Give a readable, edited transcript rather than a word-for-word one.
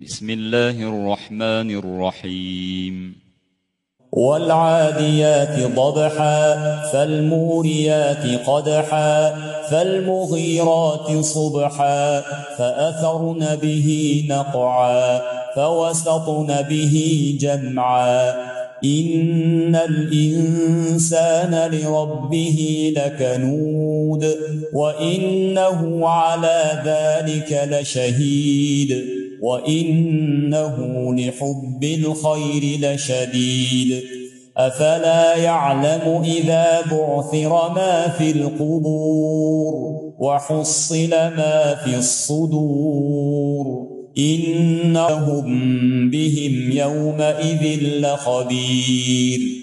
بسم الله الرحمن الرحيم والعاديات ضبحا فالموريات قدحا فالمغيرات صبحا فأثرن به نقعا فوسطن به جمعا إن الإنسان لربه لكنود وإنه على ذلك لشهيد وإنه لحب الخير لشديد أفلا يعلم إذا بعثر ما في القبور وحصل ما في الصدور إنهم بهم يومئذ لخبير.